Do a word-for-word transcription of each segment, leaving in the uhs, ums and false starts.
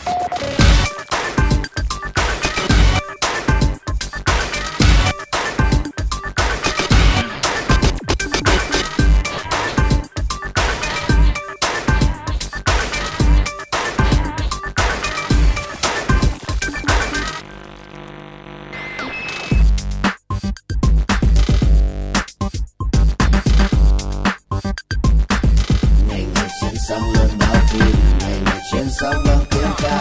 Sóng lên bao tim, ngày ngày trên sóng vang tiếng ca.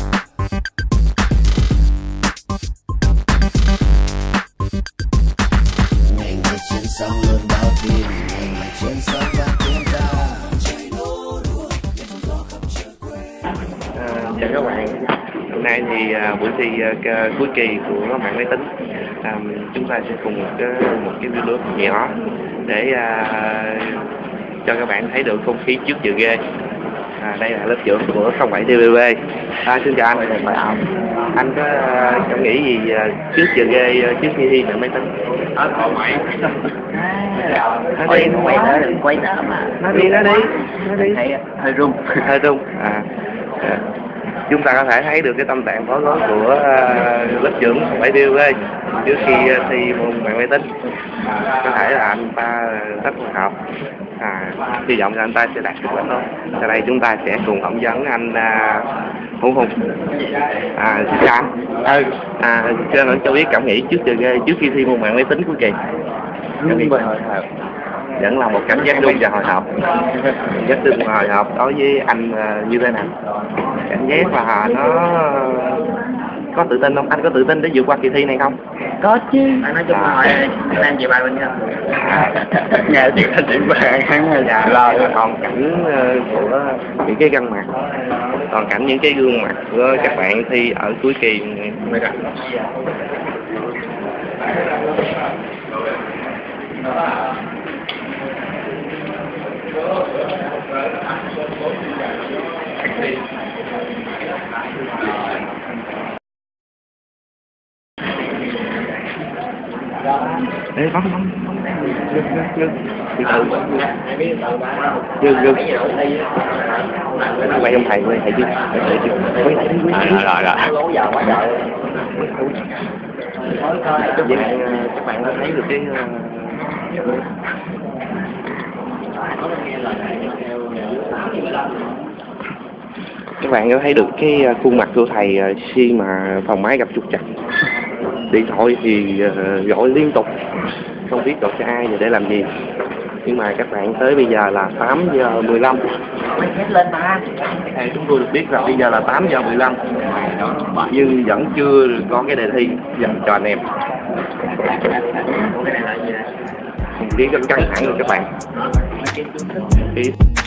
Ngày ngày trên sóng lên bao tim, ngày ngày trên sóng vang tiếng ca. À, chào các bạn. Hôm nay thì à, buổi thi à, cuối kỳ của mạng máy tính, à, chúng ta sẽ cùng một cái, một cái video nhỏ để à, cho các bạn thấy được không khí trước giờ ghê. À, đây là lớp trưởng của không bảy T V B. À, xin chào anh. Anh có uh, cảm nghĩ gì uh, trước giờ ghê uh, trước khi thi mạng máy tính? Ờ, thôi mày. Nó đi, nó quay nữa, đừng quay nữa mà. Nó đi, nó đi, nó đi. Hơi, hơi rung. Hơi rung. À, à, chúng ta có thể thấy được cái tâm trạng bối rối của uh, lớp trưởng không bảy T V B trước khi uh, thi môn mạng máy tính. À, có thể là anh ta rất là học. À, hy vọng là anh ta sẽ đạt kết quả tốt. Sau đây chúng ta sẽ cùng phỏng vấn anh uh, Hùng Hùng. À, xin chào anh. Ừ. À, cho anh cho biết cảm nghĩ trước giờ ghê trước khi thi môn mạng máy tính cuối kỳ. Rung và hồi hộp. Vẫn là một cảm giác rung và hồi hộp. Giác rung và hồi hộp đối với anh uh, như thế nào? Cảm giác là nó có tự tin không? Anh có tự tin để vượt qua kỳ thi này không? Có chứ. Anh nói chung là hỏi anh em về bài mình không? Nghe tiếng anh điểm vàng hắn già rồi. Còn cảnh của những cái gương mặt, còn cảnh những cái gương mặt của các bạn thi ở cuối kỳ. Ê, bấm bấm ngưng ngưng ngưng từ từ ngưng ngưng quay ông thầy quay thầy chứ thầy chứ quay thầy đi quay thầy rồi rồi vậy các bạn có thấy được cái các bạn có thấy được cái khuôn mặt của thầy khi mà phòng máy gặp trục trặc. Điện thoại thì uh, gọi liên tục, không biết gọi cho ai và để làm gì. Nhưng mà các bạn tới bây giờ là tám giờ mười lăm. Chúng tôi được biết là bây giờ là tám giờ mười lăm, nhưng vẫn chưa có cái đề thi dành cho anh em. Không khí rất căng thẳng rồi các bạn.